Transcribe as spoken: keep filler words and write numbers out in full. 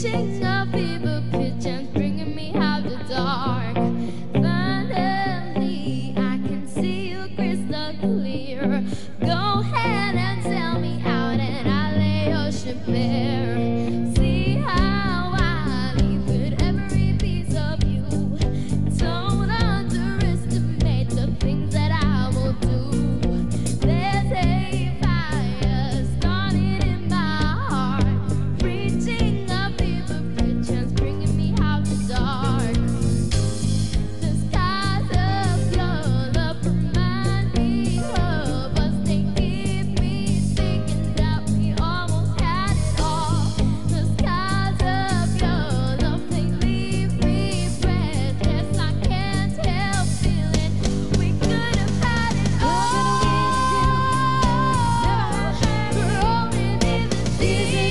reaching a fever pitch and bringing me out the dark. Finally, I can see you crystal clear. Go ahead and sell me out, and I'll lay your ship bare. See how I leave with every piece of you. Don't underestimate the things that I will do. There's a fire starting in my heart, reaching a fever pitch and bringing me out the dark. The skies of your love remind me of us. They keep me thinking that we almost had it all. The skies of your love, they leave me breathless. I can't help feeling we could have had it all. Never had it. We're only living seasons.